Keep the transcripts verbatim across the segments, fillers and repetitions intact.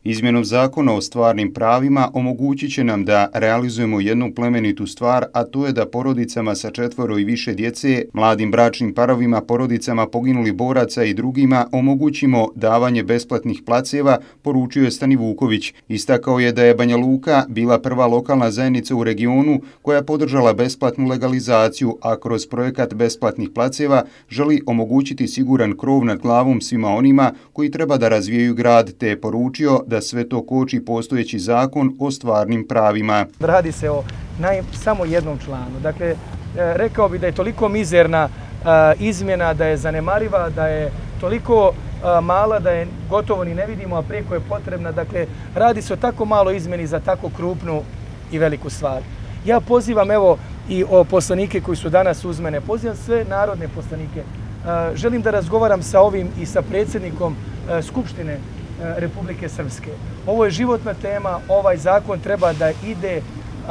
Izmjenom zakona o stvarnim pravima omogućit će nam da realizujemo jednu plemenitu stvar, a to je da porodicama sa četvoro i više djece, mladim bračnim parovima, porodicama poginulih boraca i drugima omogućimo davanje besplatnih placeva, poručio je Stani Vuković. Istakao je da je Banja Luka bila prva lokalna zajednica u regionu koja je podržala besplatnu legalizaciju, a kroz projekat besplatnih placeva želi omogućiti siguran krov nad glavom svima onima koji treba da razvijaju grad, te je poručio da sve to koči postojeći zakon o stvarnim pravima. Radi se o naj, samo jednom članu. Dakle, rekao bih da je toliko mizerna izmjena, da je zanemariva, da je toliko mala da je gotovo ni ne vidimo, a preko je potrebna. Dakle, radi se o tako malo izmjeni za tako krupnu i veliku stvar. Ja pozivam evo i o poslanike koji su danas uz mene, pozivam sve narodne poslanike. Želim da razgovaram sa ovim i sa predsjednikom Skupštine Republike Srpske. Ovo je životna tema, ovaj zakon treba da ide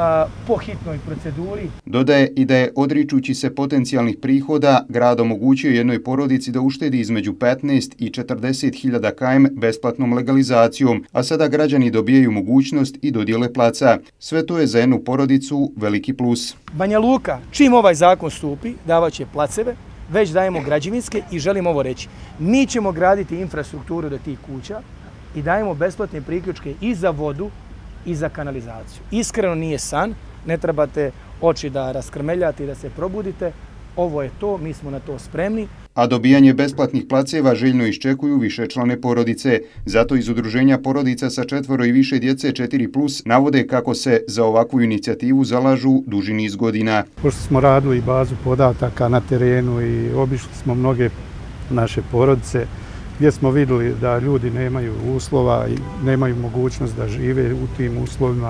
po hitnoj proceduri. Dodaje i da je, odričući se potencijalnih prihoda, grad omogućio jednoj porodici da uštedi između petnaest i četrdeset hiljada km besplatnom legalizacijom, a sada građani dobijaju mogućnost i dodjele placa. Sve to je za jednu porodicu veliki plus. Banja Luka, čim ovaj zakon stupi, davaće placeve, već dajemo građevinske i želim ovo reći. Mi ćemo graditi infrastrukturu do tih kuća i dajemo besplatne priključke i za vodu i za kanalizaciju. Iskreno nije san, ne trebate oči da raskrmeljate i da se probudite. Ovo je to, mi smo na to spremni. A dobijanje besplatnih placeva željno iščekuju višečlane porodice. Zato iz Udruženja porodica sa četvoro i više djece četiri plus navode kako se za ovakvu inicijativu zalažu duži niz godina. Pošto smo radili bazu podataka na terenu i obišli smo mnoge naše porodice, gdje smo vidjeli da ljudi nemaju uslova i nemaju mogućnost da žive u tim uslovima.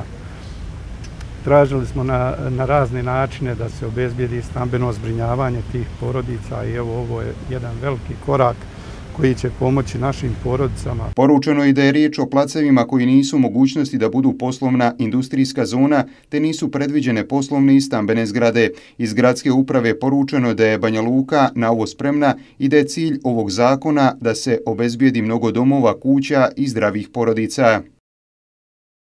Tražili smo na, na razne načine da se obezbijedi stambeno zbrinjavanje tih porodica i evo ovo je jedan veliki korak koji će pomoći našim porodicama. Poručeno je da je riječ o placevima koji nisu u mogućnosti da budu poslovna industrijska zona, te nisu predviđene poslovne i stambene zgrade. Iz gradske uprave poručeno je da je Banja Luka na ovo spremna i da je cilj ovog zakona da se obezbijedi mnogo domova, kuća i zdravih porodica.